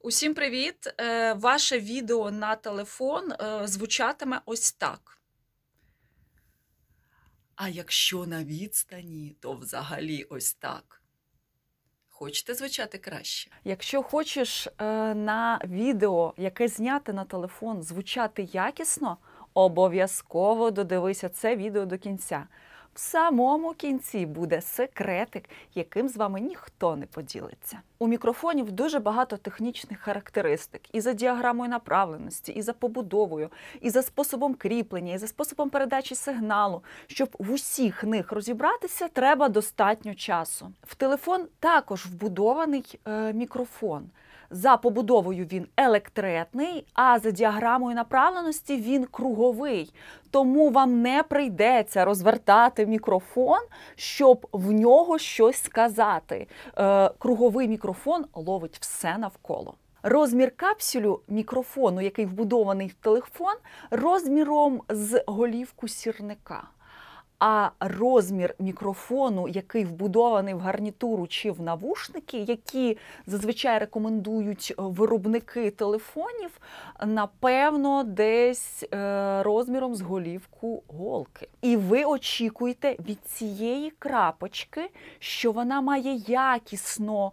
Усім привіт! Ваше відео на телефон звучатиме ось так. А якщо на відстані, то взагалі ось так. Хочете звучати краще? Якщо хочеш на відео, яке зняте на телефон, звучати якісно, обов'язково додивися це відео до кінця. В самому кінці буде секретик, яким з вами ніхто не поділиться. У мікрофонів дуже багато технічних характеристик. І за діаграмою направленості, і за побудовою, і за способом кріплення, і за способом передачі сигналу. Щоб в усіх них розібратися, треба достатньо часу. В телефон також вбудований мікрофон. За побудовою він електретний, а за діаграмою направленості він круговий. Тому вам не прийдеться розвертати мікрофон, щоб в нього щось сказати. Круговий мікрофон ловить все навколо. Розмір капсюлю мікрофону, який вбудований в телефон, розміром з голівку сірника. А розмір мікрофону, який вбудований в гарнітуру чи в навушники, які зазвичай рекомендують виробники телефонів, напевно, десь розміром з голівку голки. І ви очікуєте від цієї крапочки, що вона має якісно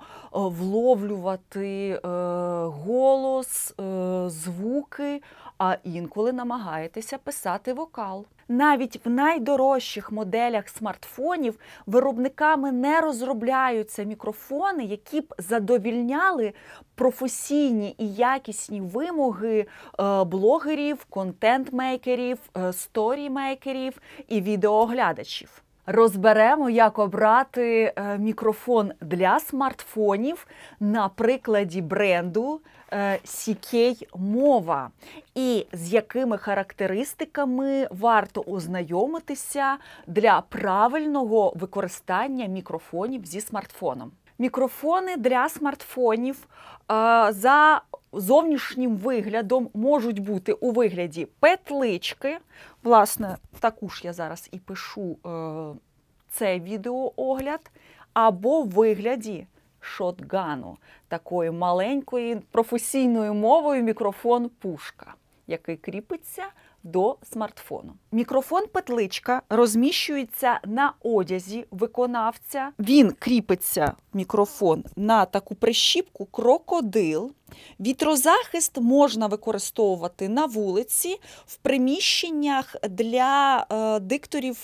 вловлювати голос, звуки, а інколи намагаєтеся писати вокал. Навіть в найдорожчих моделях смартфонів виробниками не розробляються мікрофони, які б задовільняли професійні і якісні вимоги блогерів, контент-мейкерів, сторі-мейкерів і відеооглядачів. Розберемо, як обрати мікрофон для смартфонів на прикладі бренду CK Mova і з якими характеристиками варто ознайомитися для правильного використання мікрофонів зі смартфоном. Мікрофони для смартфонів за зовнішнім виглядом можуть бути у вигляді петлички. Власне, таку ж я зараз і пишу цей відеоогляд. Або в вигляді шотгану, такої маленької професійною мовою мікрофон-пушка, який кріпиться до смартфону. Мікрофон-петличка розміщується на одязі виконавця. Він кріпиться, мікрофон, на таку прищіпку крокодил. Вітрозахист можна використовувати на вулиці, в приміщеннях для дикторів,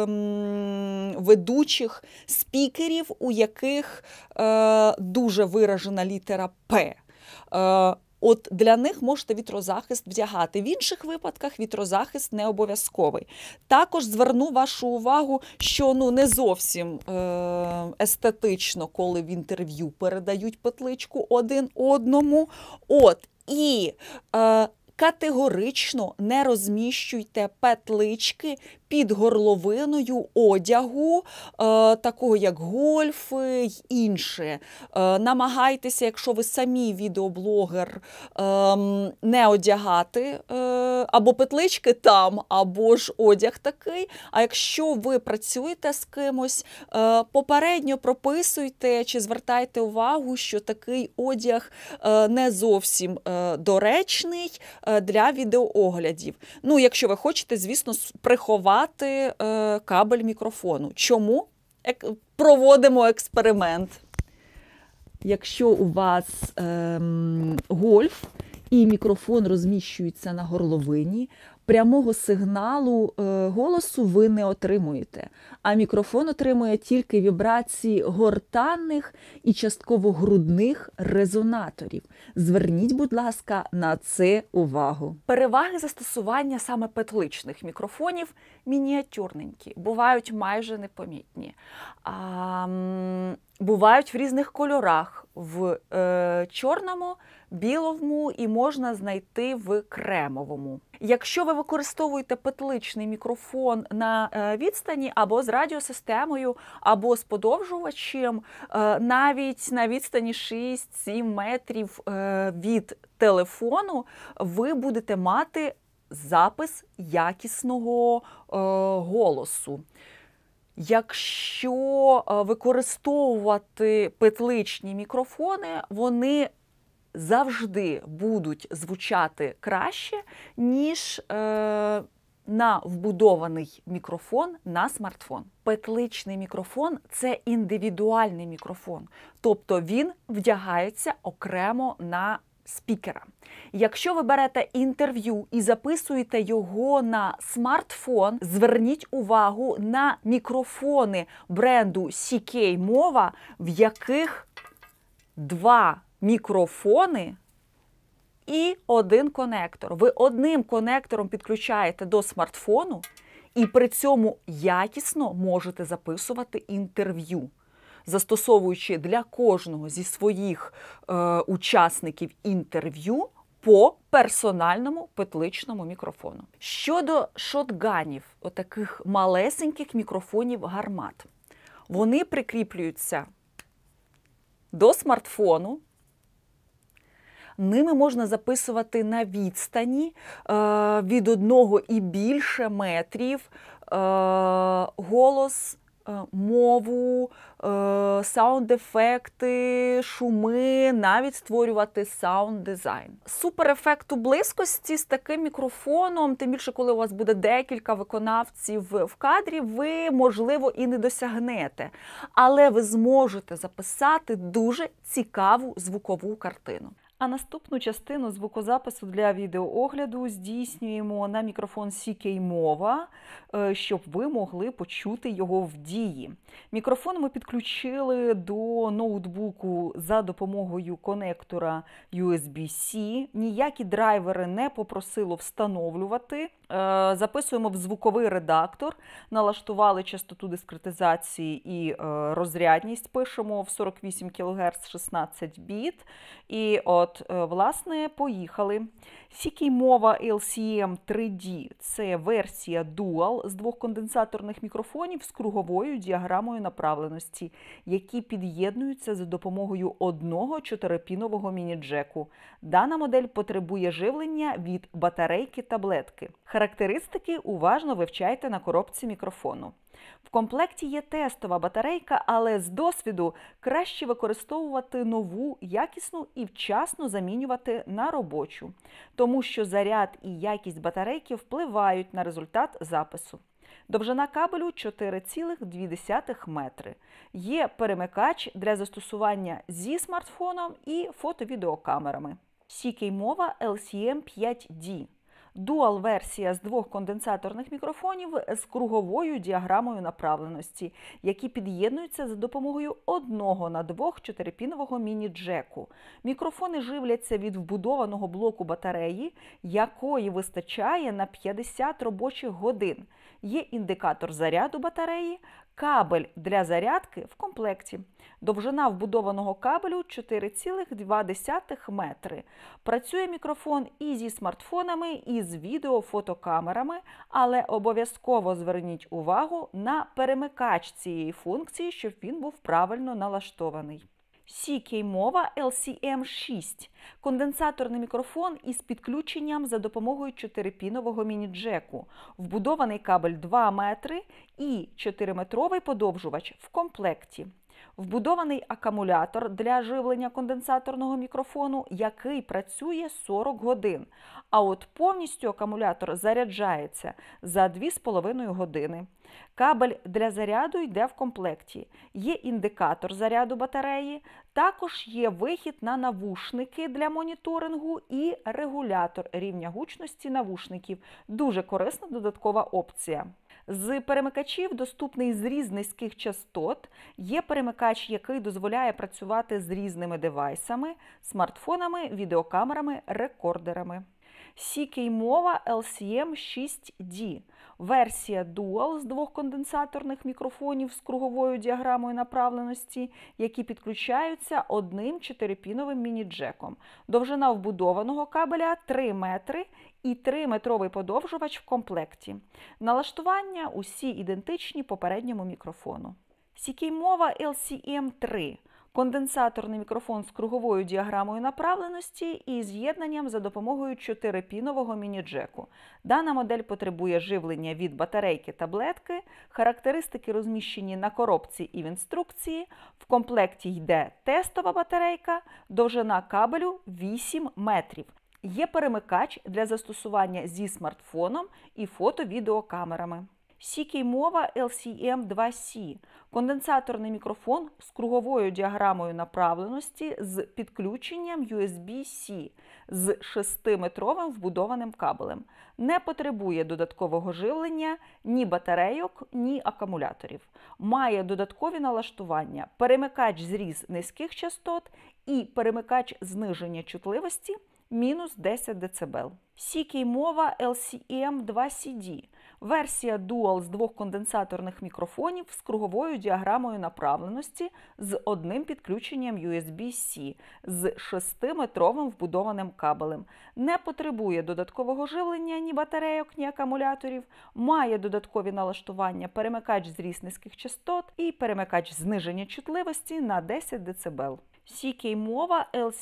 ведучих, спікерів, у яких дуже виражена літера «П». От для них можете вітрозахист вдягати. В інших випадках вітрозахист не обов'язковий. Також зверну вашу увагу, що не зовсім естетично, коли в інтерв'ю передають петличку один одному. І категорично не розміщуйте петлички під горловиною одягу, такого як гольфи й інше. Намагайтеся, якщо ви самі відеоблогер, не одягати або петлички там, або ж одяг такий. А якщо ви працюєте з кимось, попередньо прописуйте чи звертайте увагу, що такий одяг не зовсім доречний для відеооглядів. Якщо ви хочете, звісно, приховати кабель мікрофону. Чому? Проводимо експеримент. Якщо у вас гольф і мікрофон розміщується на горловині, прямого сигналу голосу ви не отримуєте, а мікрофон отримує тільки вібрації гортанних і частково грудних резонаторів. Зверніть, будь ласка, на це увагу. Переваги застосування саме петличних мікрофонів мініатюрненькі, бувають майже непомітні. Бувають в різних кольорах, в чорному, білому і можна знайти в кремовому. Якщо ви використовуєте петличний мікрофон на відстані або з радіосистемою, або з подовжувачем, навіть на відстані 6-7 метрів від телефону, ви будете мати запис якісного голосу. Якщо використовувати петличні мікрофони, вони завжди будуть звучати краще, ніж на вбудований мікрофон на смартфон. Петличний мікрофон – це індивідуальний мікрофон, тобто він вдягається окремо на спікера. Якщо ви берете інтерв'ю і записуєте його на смартфон, зверніть увагу на мікрофони бренду CK Mova, в яких два мікрофони і один конектор. Ви одним конектором підключаєте до смартфону і при цьому якісно можете записувати інтерв'ю, застосовуючи для кожного зі своїх учасників інтерв'ю по персональному петличному мікрофону. Щодо шотганів, отаких малесеньких мікрофонів гармат, вони прикріплюються до смартфону. Ними можна записувати на відстані від 1 і більше метрів голос, мову, саунд-ефекти, шуми, навіть створювати саунд-дизайн. Суперефекту близькості з таким мікрофоном, тим більше, коли у вас буде декілька виконавців в кадрі, ви, можливо, і не досягнете. Але ви зможете записати дуже цікаву звукову картину. А наступну частину звукозапису для відеоогляду здійснюємо на мікрофон CK Mova, щоб ви могли почути його в дії. Мікрофон ми підключили до ноутбуку за допомогою конектора USB-C. Ніякі драйвери не попросило встановлювати. Записуємо в звуковий редактор, налаштували частоту дискретизації і розрядність, пишемо в 48 кГц 16 біт. І власне, поїхали. CK Mova LCM 3D – це версія Dual з 2 конденсаторних мікрофонів з круговою діаграмою направленості, які під'єднуються за допомогою одного 4-пінового міні-джеку. Дана модель потребує живлення від батарейки таблетки. Характеристики уважно вивчайте на коробці мікрофону. В комплекті є тестова батарейка, але з досвіду краще використовувати нову, якісну і вчасно замінювати на робочу, тому що заряд і якість батарейки впливають на результат запису. Довжина кабелю 4,2 метри. Є перемикач для застосування зі смартфоном і фото-відеокамерами. CK Mova LCM 5D. Дуал-версія з 2 конденсаторних мікрофонів з круговою діаграмою направленості, які під'єднуються за допомогою одного на 2 4-пінового міні-джеку. Мікрофони живляться від вбудованого блоку батареї, якої вистачає на 50 робочих годин. Є індикатор заряду батареї, кабель для зарядки в комплекті. Довжина вбудованого кабелю 4,2 метри. Працює мікрофон і зі смартфонами, і з відео-фотокамерами, але обов'язково зверніть увагу на перемикач цієї функції, щоб він був правильно налаштований. CK Mova LCM 6 – конденсаторний мікрофон із підключенням за допомогою 4-пінового міні-джеку, вбудований кабель 2 метри і 4-метровий подовжувач в комплекті. Вбудований акумулятор для живлення конденсаторного мікрофону, який працює 40 годин. А от повністю акумулятор заряджається за 2,5 години. Кабель для заряду йде в комплекті. Є індикатор заряду батареї, також є вихід на навушники для моніторингу і регулятор рівня гучності навушників. Дуже корисна додаткова опція. З перемикачів доступний зріз низьких частот, є перемикач, який дозволяє працювати з різними девайсами, смартфонами, відеокамерами, рекордерами. CK Mova LCM 6D – версія Dual з 2 конденсаторних мікрофонів з круговою діаграмою направленості, які підключаються одним 4-піновим міні-джеком. Довжина вбудованого кабеля 3 метри і 3-метровий подовжувач в комплекті. Налаштування усі ідентичні попередньому мікрофону. CK Mova LCM 3 – конденсаторний мікрофон з круговою діаграмою направленості і з'єднанням за допомогою 4-пінового міні-джеку. Дана модель потребує живлення від батарейки таблетки, характеристики розміщені на коробці і в інструкції, в комплекті йде тестова батарейка, довжина кабелю 8 метрів. Є перемикач для застосування зі смартфоном і фото-відеокамерами. CK-MOVA LCM2C – конденсаторний мікрофон з круговою діаграмою направленості з підключенням USB-C з 6-метровим вбудованим кабелем. Не потребує додаткового живлення ні батарейок, ні акумуляторів. Має додаткові налаштування, перемикач зріз низьких частот і перемикач зниження чутливості мінус 10 дБ. CK-MOVA LCM2CD – версія Dual з 2 конденсаторних мікрофонів з круговою діаграмою направленості з одним підключенням USB-C з 6-метровим вбудованим кабелем. Не потребує додаткового живлення ні батарейок, ні акумуляторів. Має додаткові налаштування, перемикач зріз низьких частот і перемикач зниження чутливості на 10 дБ. CK-MOVA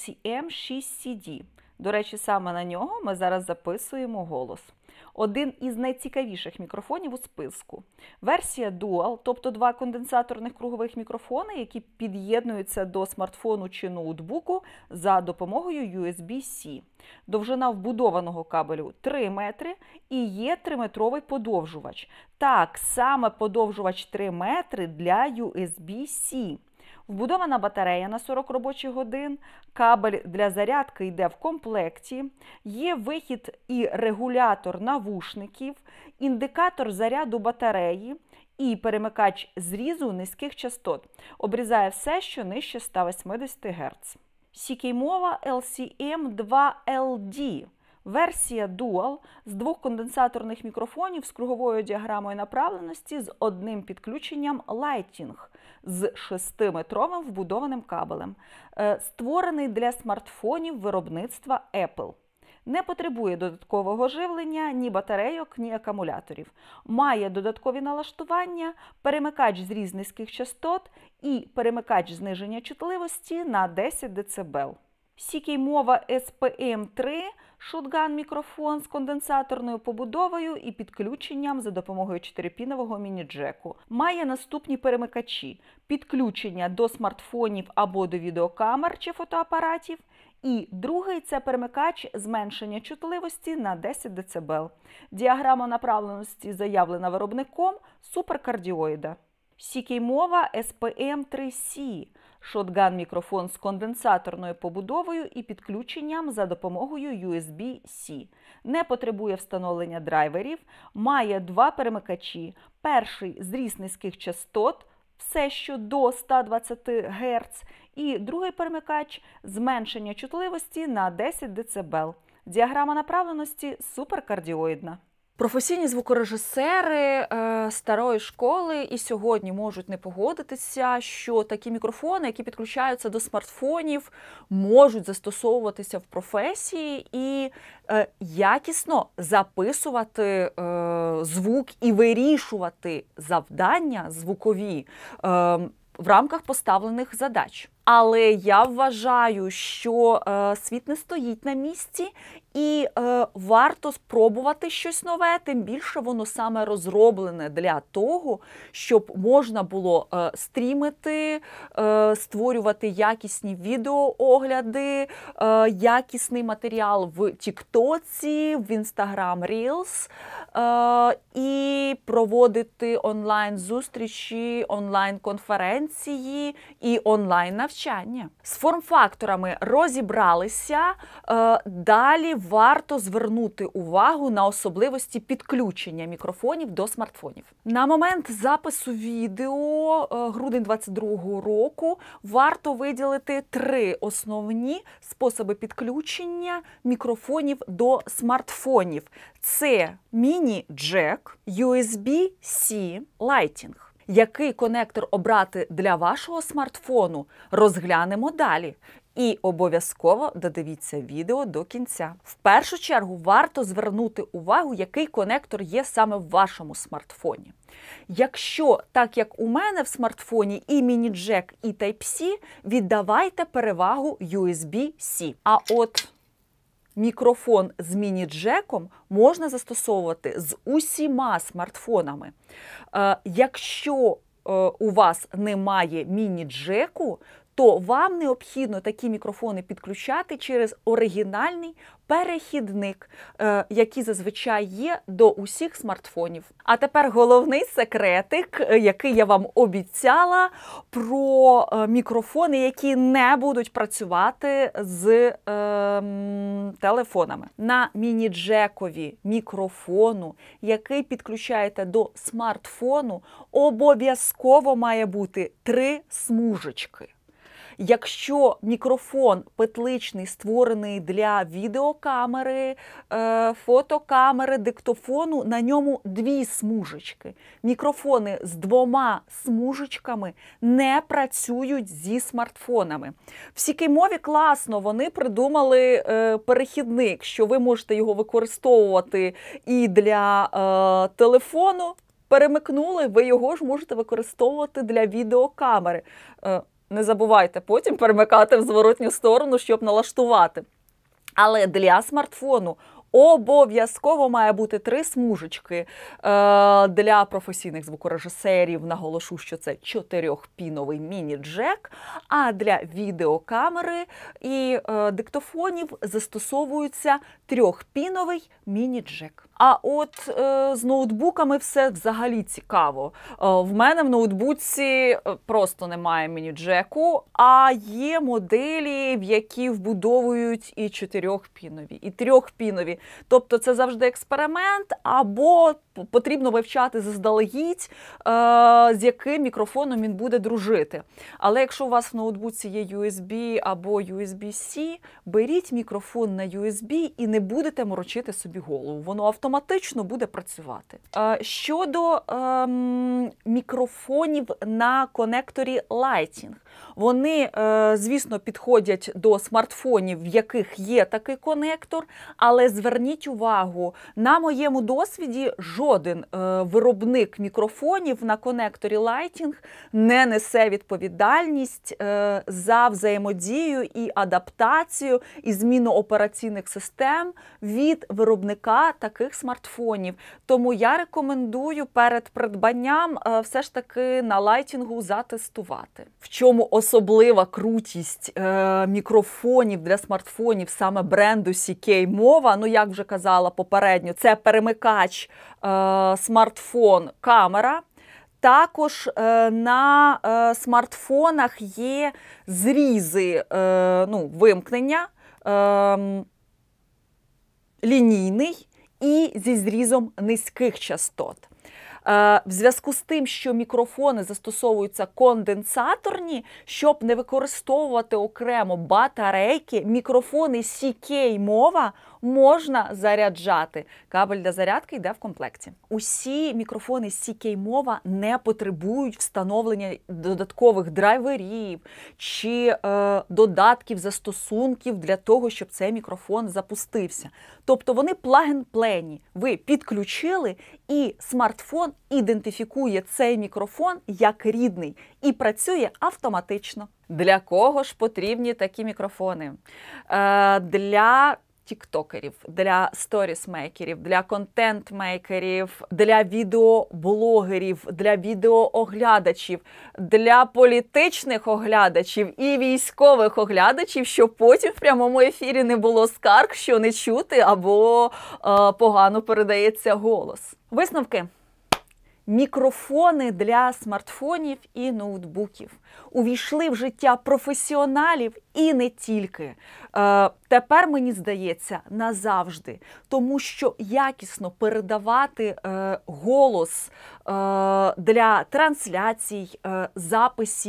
LCM6CD. До речі, саме на нього ми зараз записуємо голос. Один із найцікавіших мікрофонів у списку. Версія Dual, тобто 2 конденсаторних кругових мікрофони, які під'єднуються до смартфону чи ноутбуку за допомогою USB-C. Довжина вбудованого кабелю 3 метри і є 3-метровий подовжувач. Так, саме подовжувач 3 метри для USB-C. Вбудована батарея на 40 робочих годин, кабель для зарядки йде в комплекті, є вихід і регулятор навушників, індикатор заряду батареї і перемикач зрізу низьких частот. Обрізає все, що нижче 180 Гц. CK-MOVA LCM2LD. Версія Dual з 2 конденсаторних мікрофонів з круговою діаграмою направленості з одним підключенням Lighting з 6-метровим вбудованим кабелем. Створений для смартфонів виробництва Apple. Не потребує додаткового живлення, ні батарейок, ні акумуляторів. Має додаткові налаштування, перемикач зріз низьких частот і перемикач зниження чутливості на 10 дБ. CK-MOVA SPM3 – шотган-мікрофон з конденсаторною побудовою і підключенням за допомогою 4-пінового міні-джеку. Має наступні перемикачі – підключення до смартфонів або до відеокамер чи фотоапаратів. І другий – це перемикач зменшення чутливості на 10 дБ. Діаграма направленості заявлена виробником суперкардіоїда. CK-MOVA SPM3C – шотган-мікрофон з конденсаторною побудовою і підключенням за допомогою USB-C. Не потребує встановлення драйверів, має 2 перемикачі. Перший – зріз низьких частот, все що до 120 Гц, і другий перемикач – зменшення чутливості на 10 дБ. Діаграма направленості суперкардіоїдна. Професійні звукорежисери старої школи і сьогодні можуть не погодитися, що такі мікрофони, які підключаються до смартфонів, можуть застосовуватися в професії і якісно записувати звук і вирішувати завдання звукові в рамках поставлених задач. Але я вважаю, що світ не стоїть на місці і варто спробувати щось нове, тим більше воно саме розроблене для того, щоб можна було стрімити, створювати якісні відеоогляди, якісний матеріал в Тіктоці, в Instagram Reels і проводити онлайн-зустрічі, онлайн-конференції і онлайн-навчання. З форм-факторами розібралися, далі варто звернути увагу на особливості підключення мікрофонів до смартфонів. На момент запису відео, грудень 2022 року, варто виділити 3 основні способи підключення мікрофонів до смартфонів. Це міні-джек, USB-C, Lighting. Який конектор обрати для вашого смартфону, розглянемо далі. І обов'язково додивіться відео до кінця. В першу чергу варто звернути увагу, який конектор є саме в вашому смартфоні. Якщо, так як у мене в смартфоні і міні-джек, і Type-C, віддавайте перевагу USB-C. А от мікрофон з міні-джеком можна застосовувати з усіма смартфонами. Якщо у вас немає міні-джеку, то вам необхідно такі мікрофони підключати через оригінальний перехідник, який зазвичай є до усіх смартфонів. А тепер головний секретик, який я вам обіцяла, про мікрофони, які не будуть працювати з телефонами. На міні-джекові мікрофону, який підключаєте до смартфону, обов'язково має бути 3 смужечки. Якщо мікрофон петличний створений для відеокамери, фотокамери, диктофону, на ньому 2 смужечки. Мікрофони з 2 смужечками не працюють зі смартфонами. В CK-мові класно, вони придумали перехідник, що ви можете його використовувати і для телефону, перемикнули, ви його ж можете використовувати для відеокамери. Не забувайте потім перемикати в зворотню сторону, щоб налаштувати. Але для смартфону обов'язково має бути 3 смужечки. Для професійних звукорежисерів наголошу, що це 4-піновий міні-джек, а для відеокамери і диктофонів застосовується 3-піновий міні-джек. А от з ноутбуками все взагалі цікаво. В мене в ноутбуці просто немає міні-джеку, а є моделі, в які вбудовують і 4-пінові, і 3-пінові. Тобто це завжди експеримент, або потрібно вивчати заздалегідь, з яким мікрофоном він буде дружити. Але якщо у вас в ноутбуці є USB або USB-C, беріть мікрофон на USB і не будете морочити собі голову. Воно автоматично буде працювати. Щодо мікрофонів на конекторі Lighting. Вони, звісно, підходять до смартфонів, в яких є такий конектор, але зверніть увагу, на моєму досвіді жоден виробник мікрофонів на конекторі Lighting не несе відповідальність за взаємодію і адаптацію і зміну операційних систем від виробника таких смартфонів. Тому я рекомендую перед придбанням все ж таки на Lighting затестувати. В чому особлива крутість мікрофонів для смартфонів саме бренду CK-мова, ну як вже казала попередньо, це перемикач смартфон-камера. Також на смартфонах є зрізи вимкнення, лінійний і зі зрізом низьких частот. В зв'язку з тим, що мікрофони застосовуються конденсаторні, щоб не використовувати окремо батарейки, мікрофони CK-мова можна заряджати. Кабель для зарядки йде в комплекті. Усі мікрофони CK-мова не потребують встановлення додаткових драйверів чи додатків, застосунків для того, щоб цей мікрофон запустився. Тобто вони плагін-плейні. Ви підключили, і смартфон ідентифікує цей мікрофон як рідний і працює автоматично. Для кого ж потрібні такі мікрофони? Для тіктокерів, для сторісмейкерів, для контент-мейкерів, для відеоблогерів, для відеооглядачів, для політичних оглядачів і військових оглядачів, щоб потім в прямому ефірі не було скарг, що не чути або погано передається голос. Висновки. Мікрофони для смартфонів і ноутбуків увійшли в життя професіоналів і не тільки. Тепер, мені здається, назавжди. Тому що якісно передавати голос для трансляцій, записів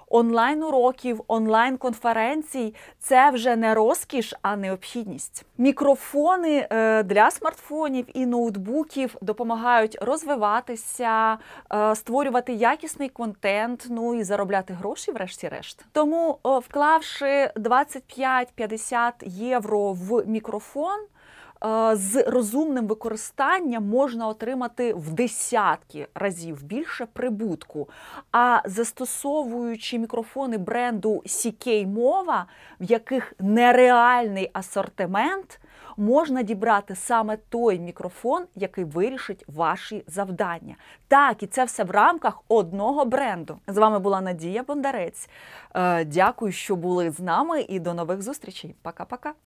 онлайн-уроків, онлайн-конференцій – це вже не розкіш, а необхідність. Мікрофони для смартфонів і ноутбуків допомагають розвиватися, створювати якісний контент, ну і заробляти гроші врешті-решт. Тому, вклавши 25-50 євро в мікрофон, з розумним використанням можна отримати в десятки разів більше прибутку. А застосовуючи мікрофони бренду CK Mova, в яких нереальний асортимент, можна дібрати саме той мікрофон, який вирішить ваші завдання. Так, і це все в рамках одного бренду. З вами була Надія Бондарець. Дякую, що були з нами, і до нових зустрічей. Пока-пока.